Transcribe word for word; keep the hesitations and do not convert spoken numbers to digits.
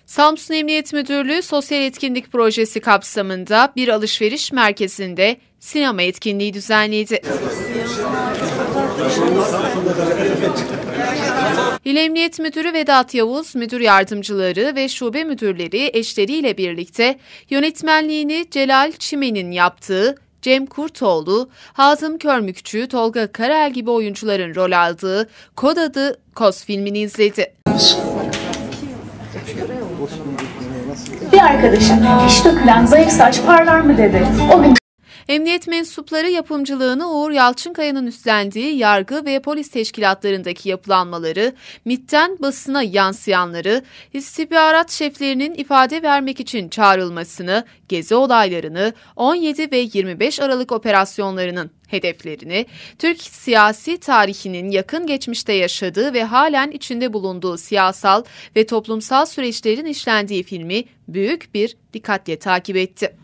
Samsun Emniyet Müdürlüğü Sosyal Etkinlik Projesi kapsamında bir alışveriş merkezinde sinema etkinliği düzenledi. İl Emniyet Müdürü Vedat Yavuz, müdür yardımcıları ve şube müdürleri eşleriyle birlikte yönetmenliğini Celal Çimen'in yaptığı, Cem Kurtoğlu, Hazım Körmükçü, Tolga Karel gibi oyuncuların rol aldığı Kod Adı Koz filmini izledi. Bir arkadaşım, hiç dökülen zayıf saç parlar mı dedi. O gün Emniyet mensupları yapımcılığını Uğur Yalçınkaya'nın üstlendiği yargı ve polis teşkilatlarındaki yapılanmaları, MİT'ten basına yansıyanları, istihbarat şeflerinin ifade vermek için çağrılmasını, gezi olaylarını, on yedi ve yirmi beş Aralık operasyonlarının hedeflerini, Türk siyasi tarihinin yakın geçmişte yaşadığı ve halen içinde bulunduğu siyasal ve toplumsal süreçlerin işlendiği filmi büyük bir dikkatle takip etti.